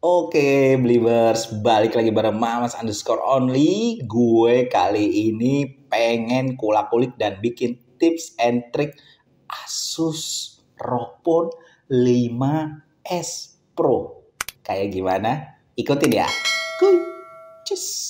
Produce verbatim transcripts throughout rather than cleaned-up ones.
Oke, Believers, balik lagi bareng Mamas underscore only. Gue kali ini pengen kulak-kulik dan bikin tips and trick Asus ROG Phone lima S Pro. Kayak gimana? Ikutin ya. Kuy, cus.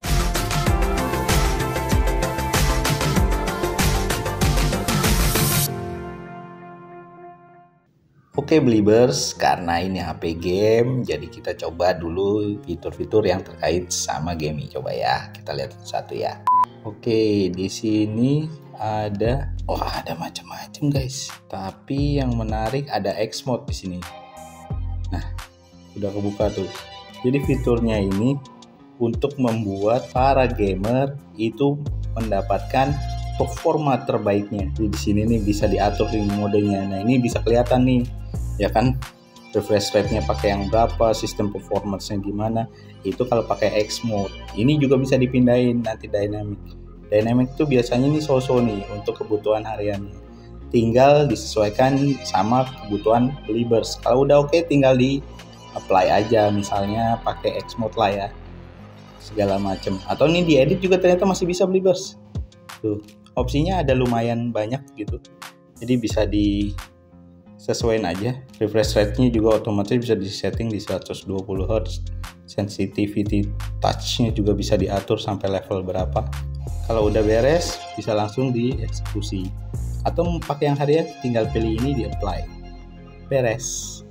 Oke Believers, karena ini H P game, jadi kita coba dulu fitur-fitur yang terkait sama gaming. Coba ya, kita lihat satu ya. Oke, di sini ada, oh ada macam-macam guys. Tapi yang menarik ada X mode di sini. Nah, udah kebuka tuh. Jadi fiturnya ini untuk membuat para gamer itu mendapatkan performa terbaiknya. Jadi di sini nih bisa diatur di modenya. Nah, ini bisa kelihatan nih. Ya kan, refresh rate-nya pakai yang berapa, sistem performance-nya gimana. Itu kalau pakai X mode. Ini juga bisa dipindahin nanti dynamic. Dynamic itu biasanya nih so-so nih untuk kebutuhan hariannya. Tinggal disesuaikan sama kebutuhan Believers. Kalau udah oke, okay, tinggal di apply aja, misalnya pakai X mode lah ya. Segala macam. Atau ini diedit juga ternyata masih bisa Believers. Tuh, opsinya ada lumayan banyak gitu. Jadi bisa di sesuaiin aja. Refresh rate-nya juga otomatis bisa disetting di seratus dua puluh hertz. Sensitivity touch-nya juga bisa diatur sampai level berapa. Kalau udah beres, bisa langsung dieksekusi. Atau mau pakai yang harian, tinggal pilih ini di apply. Beres.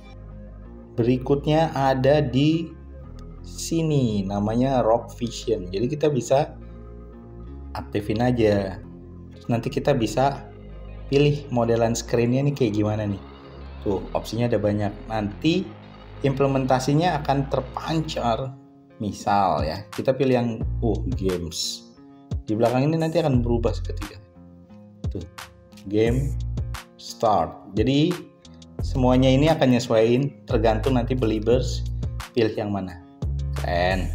Berikutnya ada di sini, namanya ROG Vision. Jadi kita bisa aktifin aja. Terus nanti kita bisa pilih modelan screen-nya nih kayak gimana nih. Tuh, opsinya ada banyak. Nanti implementasinya akan terpancar. Misal ya, kita pilih yang uh games. Di belakang ini nanti akan berubah seketika. Tuh, game start. Jadi semuanya ini akan nyesuaiin tergantung nanti Believers pilih yang mana. Keren.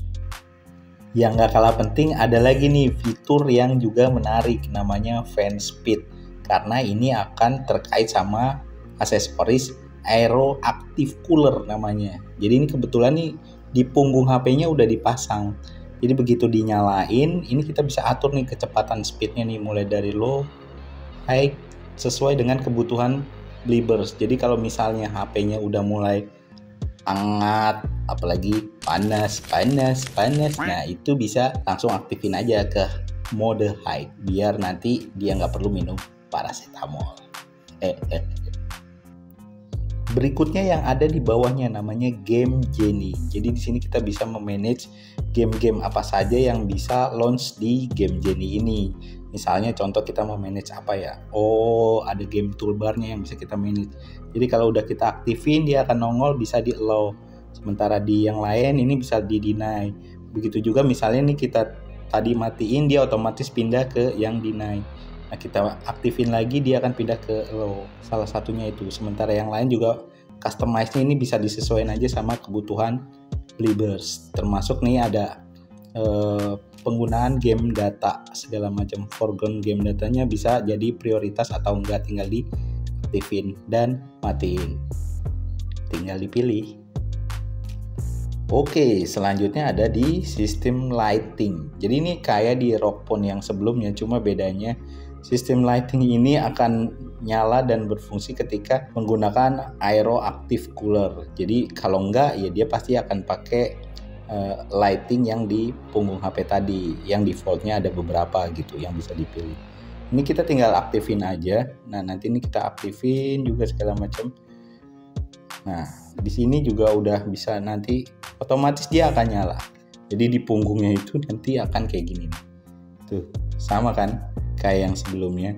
Yang gak kalah penting ada lagi nih fitur yang juga menarik, namanya fan speed. Karena ini akan terkait sama aksesoris Aero Active Cooler namanya. Jadi ini kebetulan nih di punggung H P-nya udah dipasang. Jadi begitu dinyalain, ini kita bisa atur nih kecepatan speednya nih mulai dari low, high, sesuai dengan kebutuhan Believers. Jadi kalau misalnya H P-nya udah mulai hangat, apalagi panas, panas, panas, nah itu bisa langsung aktifin aja ke mode high biar nanti dia nggak perlu minum paracetamol. Eh, eh. Berikutnya yang ada di bawahnya namanya Game Genie. Jadi di sini kita bisa memanage game-game apa saja yang bisa launch di Game Genie ini. Misalnya contoh kita mau manage apa ya? Oh, ada game toolbarnya yang bisa kita manage. Jadi kalau udah kita aktifin, dia akan nongol bisa di allow. Sementara di yang lain ini bisa di deny. Begitu juga misalnya nih kita tadi matiin, dia otomatis pindah ke yang deny. Nah, kita aktifin lagi, dia akan pindah ke allow. Salah satunya itu. Sementara yang lain juga customize-nya ini bisa disesuaikan aja sama kebutuhan Believers. Termasuk nih ada eh, penggunaan game data segala macam. Foreground game datanya bisa jadi prioritas atau enggak, tinggal diaktifin dan matiin. Tinggal dipilih. Oke, selanjutnya ada di sistem lighting. Jadi ini kayak di ROG Phone yang sebelumnya, cuma bedanya sistem lighting ini akan nyala dan berfungsi ketika menggunakan Aero Active Cooler. Jadi kalau enggak, ya dia pasti akan pakai uh, lighting yang di punggung H P tadi. Yang defaultnya ada beberapa gitu yang bisa dipilih. Ini kita tinggal aktifin aja. Nah, nanti ini kita aktifin juga segala macam. Nah, di sini juga udah bisa nanti otomatis dia akan nyala. Jadi di punggungnya itu nanti akan kayak gini. Tuh, sama kan kayak yang sebelumnya.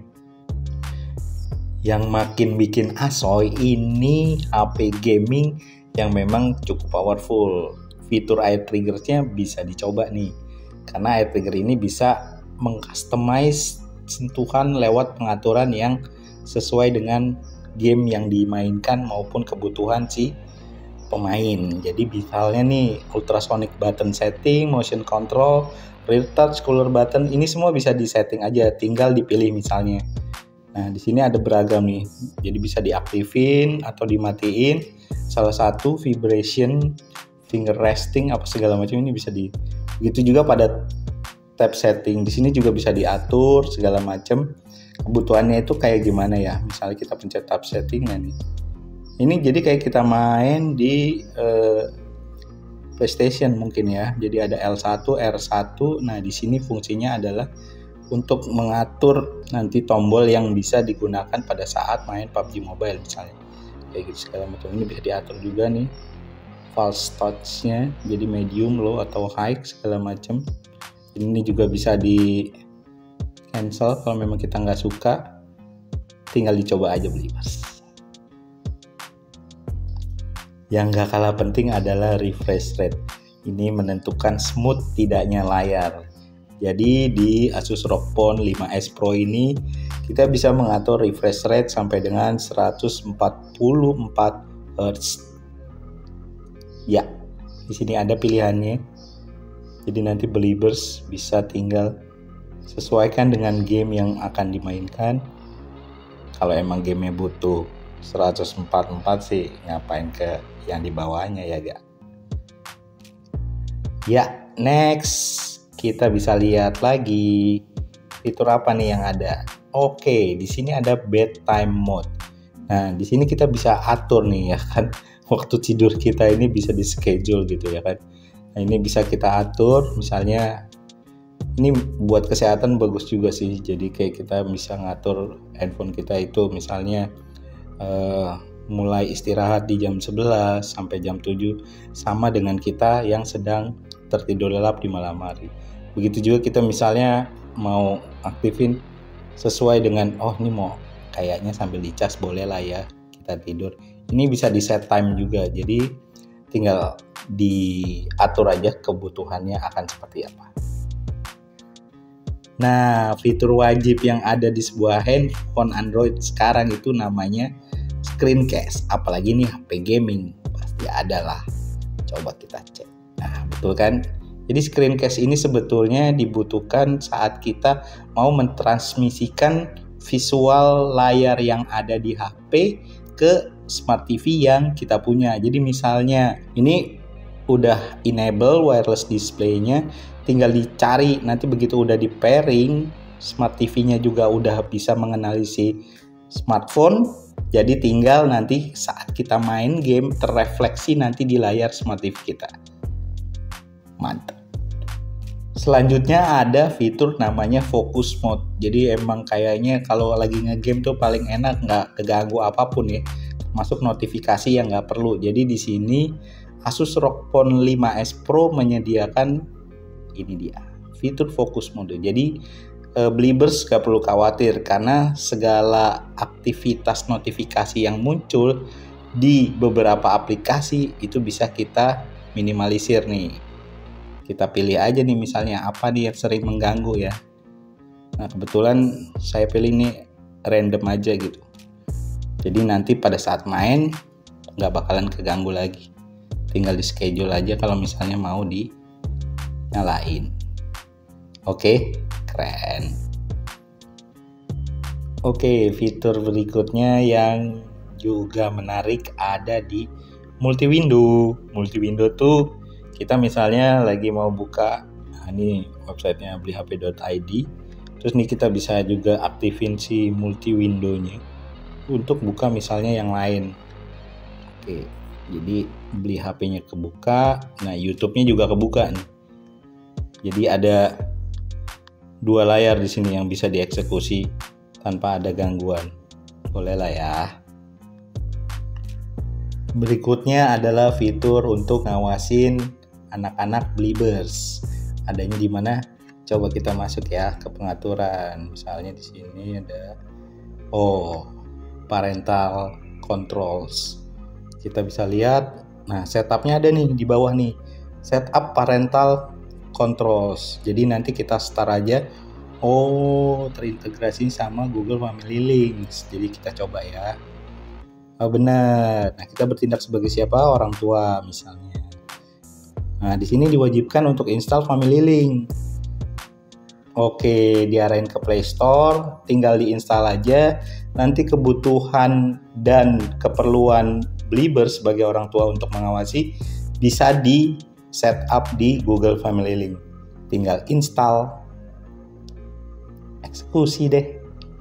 Yang makin bikin asoy ini H P gaming yang memang cukup powerful. Fitur eye trigger-nya bisa dicoba nih. Karena eye trigger ini bisa mengcustomize sentuhan lewat pengaturan yang sesuai dengan game yang dimainkan maupun kebutuhan si pemain. Jadi misalnya nih ultrasonic button setting, motion control, rear touch, cooler button, ini semua bisa disetting aja, tinggal dipilih misalnya. Nah, di sini ada beragam nih. Jadi bisa diaktifin atau dimatiin. Salah satu vibration, finger resting apa segala macam ini bisa di. Begitu juga pada tab setting. Di sini juga bisa diatur segala macam. Kebutuhannya itu kayak gimana ya? Misalnya kita pencet tab setting, nah nih. Ini jadi kayak kita main di eh, PlayStation mungkin ya. Jadi ada L satu, R satu. Nah, di sini fungsinya adalah untuk mengatur nanti tombol yang bisa digunakan pada saat main P U B G Mobile misalnya. Kayak gitu segala macam. Ini bisa diatur juga nih. False touch-nya jadi medium, low atau high segala macam. Ini juga bisa di cancel kalau memang kita nggak suka. Tinggal dicoba aja Believers. Yang nggak kalah penting adalah refresh rate. Ini menentukan smooth tidaknya layar. Jadi di Asus R O G Phone lima S Pro ini kita bisa mengatur refresh rate sampai dengan seratus empat puluh empat hertz. Ya, di sini ada pilihannya. Jadi nanti Believers bisa tinggal sesuaikan dengan game yang akan dimainkan. Kalau emang gamenya butuh seratus empat puluh empat sih ngapain ke yang di bawahnya ya gak? Ya, next kita bisa lihat lagi fitur apa nih yang ada. Oke, di sini ada bedtime mode. Nah, di sini kita bisa atur nih ya kan, waktu tidur kita ini bisa di schedule gitu ya kan. Nah, ini bisa kita atur, misalnya ini buat kesehatan bagus juga sih. Jadi kayak kita bisa ngatur handphone kita itu misalnya Uh, mulai istirahat di jam sebelas sampai jam tujuh, sama dengan kita yang sedang tertidur lelap di malam hari. Begitu juga kita misalnya mau aktifin sesuai dengan oh ini mau kayaknya sambil dicas boleh lah ya kita tidur. Ini bisa di set time juga, jadi tinggal diatur aja kebutuhannya akan seperti apa. Nah, fitur wajib yang ada di sebuah handphone Android sekarang itu namanya screencast. Apalagi nih H P gaming pasti ada lah. Coba kita cek. Nah, betul kan? Jadi screencast ini sebetulnya dibutuhkan saat kita mau mentransmisikan visual layar yang ada di H P ke Smart T V yang kita punya. Jadi misalnya ini udah enable wireless display-nya, tinggal dicari, nanti begitu udah di pairing, Smart T V-nya juga udah bisa mengenali si smartphone, jadi tinggal nanti saat kita main game terrefleksi nanti di layar Smart T V kita. Mantap. Selanjutnya ada fitur namanya focus mode. Jadi emang kayaknya kalau lagi ngegame tuh paling enak nggak keganggu apapun ya, masuk notifikasi yang nggak perlu. Jadi di sini Asus R O G Phone lima S Pro menyediakan ini dia, fitur focus mode. Jadi e, Believers gak perlu khawatir karena segala aktivitas notifikasi yang muncul di beberapa aplikasi itu bisa kita minimalisir nih. Kita pilih aja nih misalnya apa nih yang sering mengganggu ya. Nah, kebetulan saya pilih nih random aja gitu. Jadi nanti pada saat main nggak bakalan keganggu lagi. Tinggal di schedule aja kalau misalnya mau dinyalain. Oke, keren. Oke, fitur berikutnya yang juga menarik ada di multi window. Multi window tuh kita misalnya lagi mau buka, nah ini websitenya beli h p dot i d. Terus nih kita bisa juga aktifin si multi window-nya untuk buka misalnya yang lain. Oke. Jadi beli H P-nya kebuka, nah YouTube-nya juga kebuka nih. Jadi ada dua layar di sini yang bisa dieksekusi tanpa ada gangguan. Boleh lah ya. Berikutnya adalah fitur untuk ngawasin anak-anak Believers. Adanya di mana? Coba kita masuk ya ke pengaturan. Misalnya di sini ada oh, parental controls. Kita bisa lihat, nah setupnya ada nih di bawah nih, setup parental controls. Jadi nanti kita start aja, oh terintegrasi sama Google Family Links. Jadi kita coba ya. Oh benar. Nah kita bertindak sebagai siapa? Orang tua misalnya. Nah di sini diwajibkan untuk install Family Link. Oke, diarahin ke Play Store, tinggal diinstal aja. Nanti kebutuhan dan keperluan Blibber sebagai orang tua untuk mengawasi bisa di setup di Google Family Link. Tinggal install, eksekusi deh.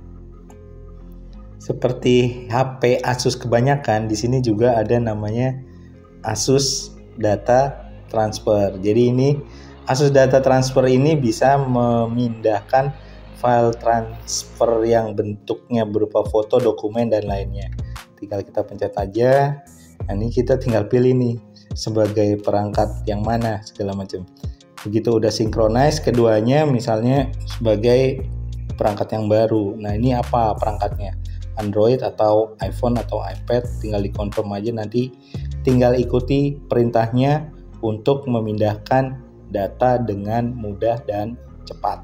Seperti H P Asus kebanyakan, di sini juga ada namanya Asus Data Transfer. Jadi ini Asus Data Transfer ini bisa memindahkan file transfer yang bentuknya berupa foto, dokumen, dan lainnya. Tinggal kita pencet aja. Nah, ini kita tinggal pilih nih sebagai perangkat yang mana segala macam. Begitu udah synchronize keduanya, misalnya sebagai perangkat yang baru. Nah, ini apa perangkatnya? Android atau iPhone atau iPad, tinggal dikonfirm aja, nanti tinggal ikuti perintahnya untuk memindahkan data dengan mudah dan cepat.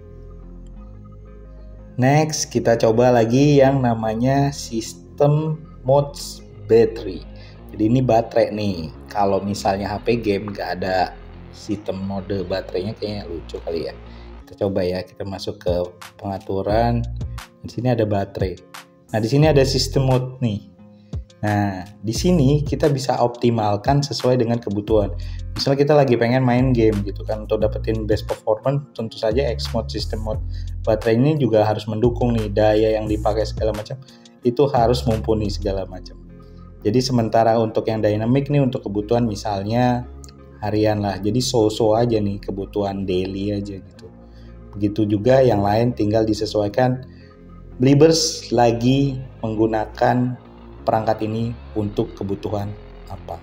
Next, kita coba lagi yang namanya System Modes Battery. Jadi ini baterai nih. Kalau misalnya H P game nggak ada sistem mode baterainya, kayaknya lucu kali ya. Kita coba ya, kita masuk ke pengaturan. Di sini ada baterai. Nah, di sini ada sistem mode nih. Nah, di sini kita bisa optimalkan sesuai dengan kebutuhan. Misalnya kita lagi pengen main game gitu kan, untuk dapetin best performance, tentu saja X mode, system mode baterai ini juga harus mendukung nih, daya yang dipakai segala macam itu harus mumpuni segala macam. Jadi sementara untuk yang dynamic nih, untuk kebutuhan misalnya harian lah, jadi so-so aja nih, kebutuhan daily aja gitu. Begitu juga yang lain, tinggal disesuaikan Blibbers lagi menggunakan perangkat ini untuk kebutuhan apa.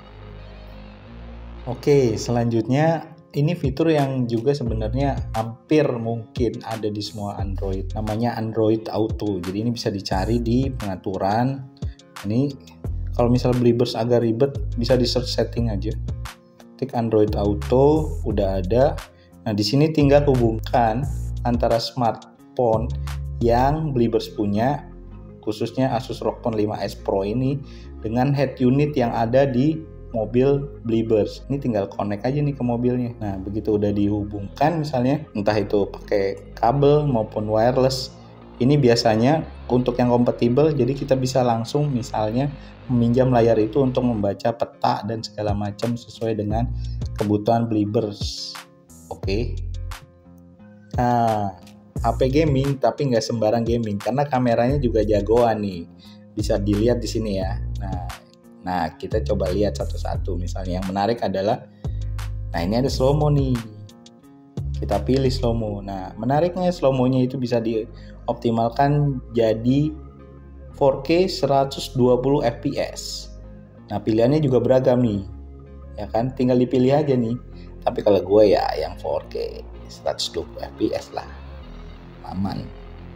Oke, selanjutnya ini fitur yang juga sebenarnya hampir mungkin ada di semua Android, namanya Android Auto. Jadi ini bisa dicari di pengaturan. Ini kalau misalnya Blibbers agak ribet, bisa di search setting aja, ketik Android Auto, udah ada. Nah, di sini tinggal hubungkan antara smartphone yang Blibbers punya, khususnya Asus ROG Phone lima S Pro ini, dengan head unit yang ada di mobil Blibbers. Ini tinggal connect aja nih ke mobilnya. Nah, begitu udah dihubungkan misalnya, entah itu pakai kabel maupun wireless, ini biasanya untuk yang kompatibel, jadi kita bisa langsung misalnya meminjam layar itu untuk membaca peta dan segala macam sesuai dengan kebutuhan Blibbers. Oke. Nah, H P gaming tapi nggak sembarang gaming, karena kameranya juga jagoan nih, bisa dilihat di sini ya. Nah, nah kita coba lihat satu-satu. Misalnya yang menarik adalah, nah ini ada slow mo nih, kita pilih slow mo. Nah, menariknya slow mo-nya itu bisa dioptimalkan jadi four K seratus dua puluh F P S. Nah, pilihannya juga beragam nih, ya kan? Tinggal dipilih aja nih. Tapi kalau gue ya yang four K seratus dua puluh F P S lah, aman.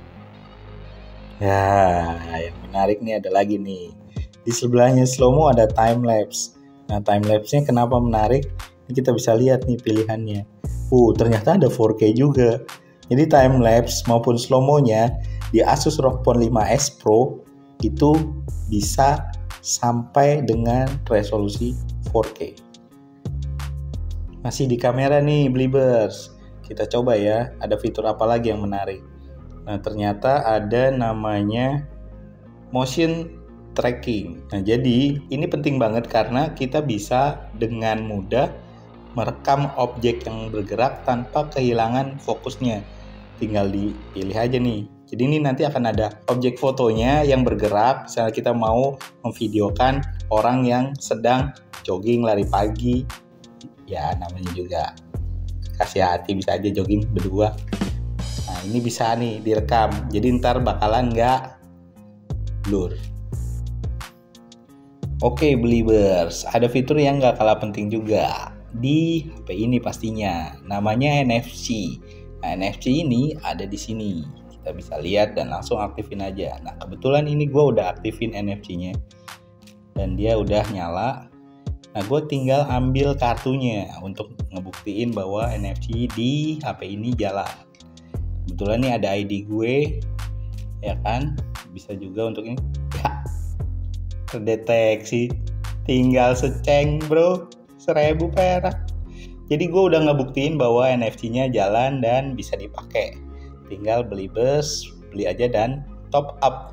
Ya, yang menarik nih ada lagi nih. Di sebelahnya slow mo ada time lapse. Nah, time lapse-nya kenapa menarik? Ini kita bisa lihat nih pilihannya. Uh, ternyata ada four K juga. Jadi time lapse maupun slow mo-nya di Asus ROG Phone lima S Pro itu bisa sampai dengan resolusi four K. Masih di kamera nih Blibbers. Kita coba ya, ada fitur apa lagi yang menarik. Nah, ternyata ada namanya motion tracking. Nah, jadi ini penting banget karena kita bisa dengan mudah merekam objek yang bergerak tanpa kehilangan fokusnya. Tinggal dipilih aja nih. Jadi ini nanti akan ada objek fotonya yang bergerak. Misalnya kita mau memvideokan orang yang sedang jogging, lari pagi. Ya, namanya juga kasih hati, bisa aja jogging berdua. Nah, ini bisa nih direkam, jadi ntar bakalan nggak blur. Oke Blibbers, ada fitur yang nggak kalah penting juga di H P ini pastinya, namanya N F C. Nah, N F C ini ada di sini, kita bisa lihat dan langsung aktifin aja. Nah, kebetulan ini gue udah aktifin N F C-nya dan dia udah nyala. Nah, gue tinggal ambil kartunya untuk ngebuktiin bahwa N F C di H P ini jalan. Kebetulan nih ada I D gue, ya kan? Bisa juga untuk ini. Ya, terdeteksi. Tinggal seceng bro, seribu perak. Jadi gue udah ngebuktiin bahwa N F T-nya jalan dan bisa dipakai. Tinggal Believers, beli aja dan top up.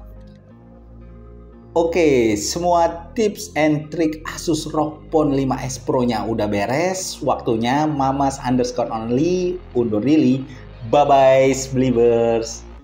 Oke, semua tips and trick Asus ROG Phone lima S Pro-nya udah beres. Waktunya Mamas underscore only undur diri. Bye-bye, Believers.